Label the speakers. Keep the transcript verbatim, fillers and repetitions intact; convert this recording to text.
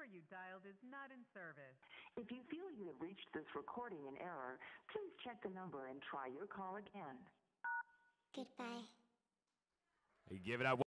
Speaker 1: you dialed is not in service.
Speaker 2: If you feel you have reached this recording in error, please check the number and try your call again.
Speaker 3: Goodbye.
Speaker 4: Are you giving out